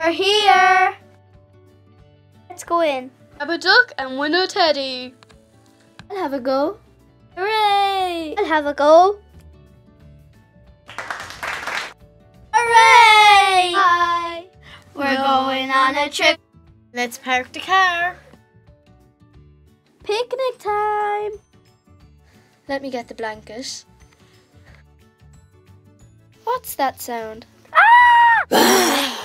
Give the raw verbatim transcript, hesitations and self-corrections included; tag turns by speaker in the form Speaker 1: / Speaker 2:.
Speaker 1: We're here. Let's go in.
Speaker 2: Grab a duck and win a teddy.
Speaker 1: I'll have a go. Hooray! I'll have a go. Hooray! Hi. We're going on a trip.
Speaker 2: Let's park the car.
Speaker 1: Picnic time.
Speaker 2: Let me get the blanket. What's that sound?
Speaker 1: Ah!